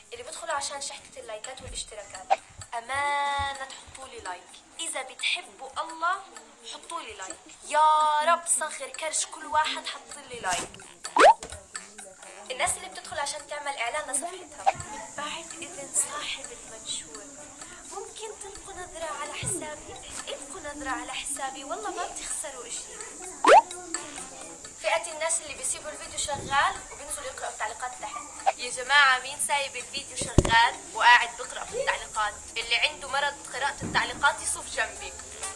اللي بيدخلوا عشان شحتة اللايكات والاشتراكات، أمانة تحطوا لي لايك. إذا بتحبوا الله حطوا لي لايك، يا رب صغر كرش كل واحد حط لي لايك. الناس اللي بتدخل عشان تعمل إعلان لصفحتها، بعد إذن صاحب المنشور ممكن تلقوا نظرة على حسابي، ابقوا نظرة على حسابي، والله ما بتخسروا إشي. فئة الناس اللي بيسيبوا الفيديو شغال وبينزلوا يقرأوا التعليقات تحت. يا جماعة مين سايب الفيديو شغال وقاعد بيقرأ في التعليقات؟ اللي عنده مرض قراءة التعليقات يصف جنبي.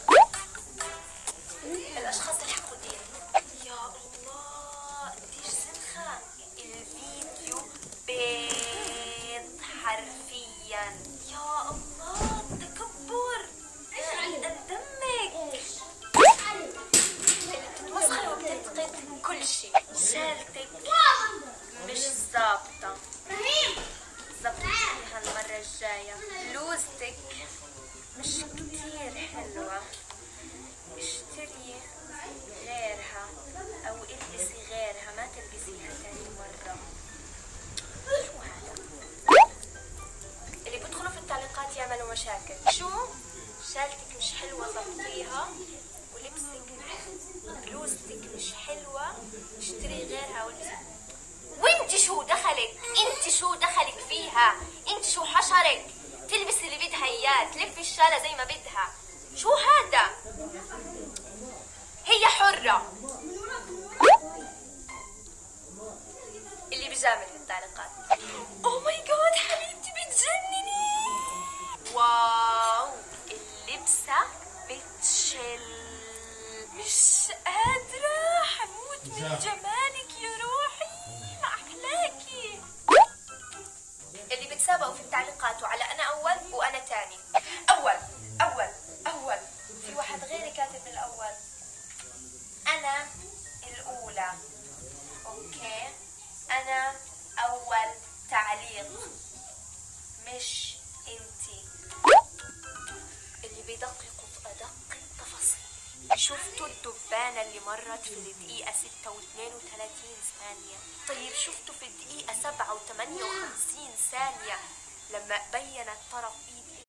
الأشخاص الحقودين، يا الله قديش سنخة الفيديو، بيض حرفيا، يا الله تكبر، دمك بتتمسخر وبتنتقد كل شيء. شالتك مش ظابطة، ظبطيها المرة الجاية. بلوزتك مش كتير حلوة، اشتري غيرها او البسي غيرها، ما تلبسيها تاني مرة. شو هذا؟ اللي بيدخلوا في التعليقات يعملوا مشاكل. شو؟ شالتك مش حلوة ظبطيها، ولبسك بلوزتك مش حلوة اشتري غيرها والبسي. وانت شو دخلك؟ انت شو دخلك فيها؟ انت شو حشرك؟ تلبس اللي بدها اياه، تلفي الشالة زي ما بدها. شو هذا؟ هي حرة. اللي بيجامل في التعليقات، اوه ماي جاد حبيبتي بتجنني، واو اللبسة بتشل، مش قادرة حموت من جمالك يا روحي، ما أحلاكي. اللي بتسابقوا في التعليقات وعلى أنا أول وأنا تاني. أول أول أول، في واحد غيري كاتب الأول، أنا الأولى، أوكي، أنا أول تعليق مش إنتي. اللي بيدققوا في أدق التفاصيل. شفتوا الدبانة اللي مرت في الدقيقة 6:32 ثانية؟ طيب شفتوا في الدقيقة 7:58 ثانية لما بينت طرف